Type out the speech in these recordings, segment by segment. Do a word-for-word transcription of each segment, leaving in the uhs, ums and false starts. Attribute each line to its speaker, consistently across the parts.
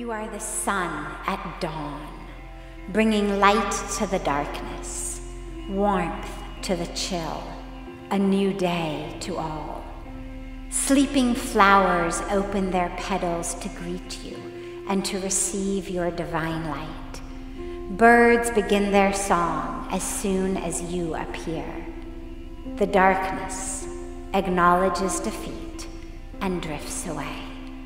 Speaker 1: You are the sun at dawn, bringing light to the darkness, warmth to the chill, a new day to all. Sleeping flowers open their petals to greet you and to receive your divine light. Birds begin their song as soon as you appear. The darkness acknowledges defeat and drifts away.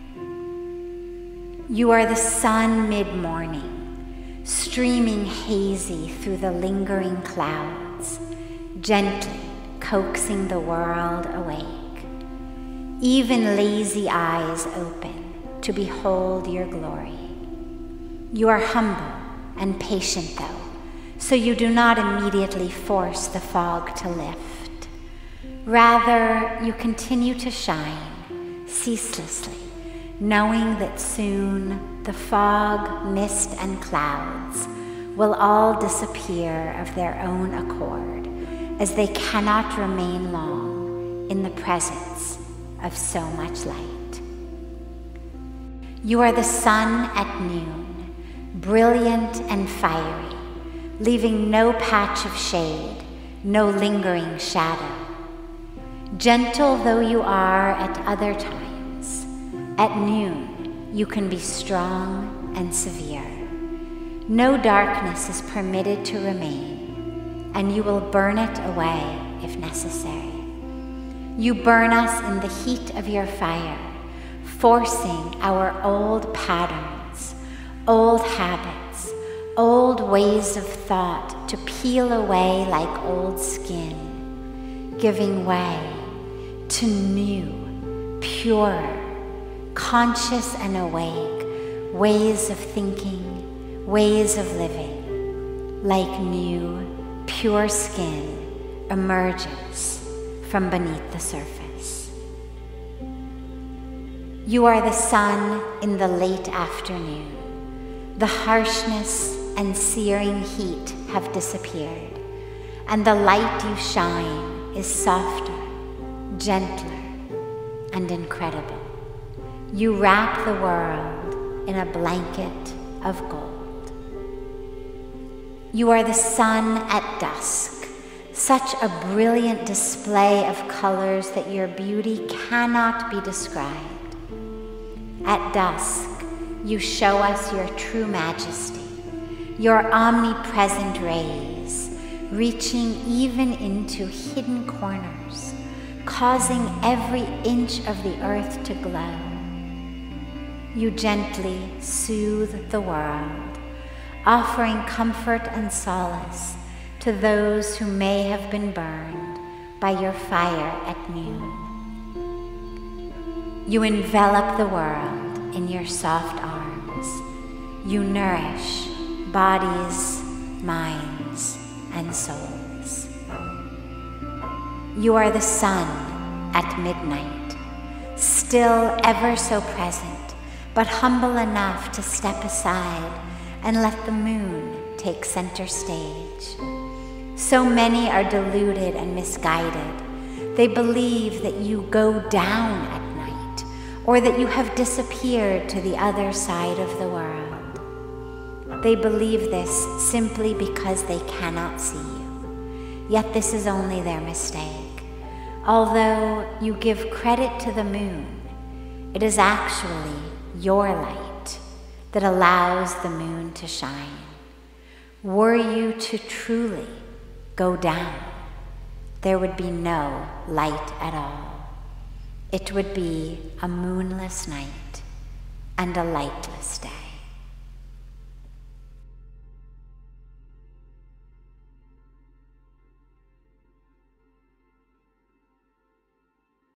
Speaker 1: You are the sun mid-morning, streaming hazy through the lingering clouds, gently coaxing the world awake. Even lazy eyes open to behold your glory. You are humble and patient though, so you do not immediately force the fog to lift. Rather, you continue to shine ceaselessly, knowing that soon the fog, mist, and clouds will all disappear of their own accord, as they cannot remain long in the presence of so much light. You are the sun at noon, brilliant and fiery, leaving no patch of shade, no lingering shadow. Gentle though you are at other times, at noon you can be strong and severe. No darkness is permitted to remain, and you will burn it away if necessary. You burn us in the heat of your fire, forcing our old patterns, old habits, old ways of thought to peel away like old skin, giving way to new, purer, conscious and awake ways of thinking, ways of living, like new, pure skin emerges from beneath the surface. You are the sun in the late afternoon. The harshness and searing heat have disappeared, and the light you shine is softer, gentler, and incredible. You wrap the world in a blanket of gold. You are the sun at dusk, such a brilliant display of colors that your beauty cannot be described. At dusk, you show us your true majesty, your omnipresent rays, reaching even into hidden corners, causing every inch of the earth to glow. You gently soothe the world, offering comfort and solace to those who may have been burned by your fire at noon. You envelop the world in your soft arms. You nourish bodies, minds, and souls. You are the sun at midnight, still ever so present, but humble enough to step aside and let the moon take center stage. So many are deluded and misguided. They believe that you go down at night, or that you have disappeared to the other side of the world. They believe this simply because they cannot see you. Yet this is only their mistake. Although you give credit to the moon, it is actually your light that allows the moon to shine. Were you to truly go down, there would be no light at all. It would be a moonless night and a lightless day.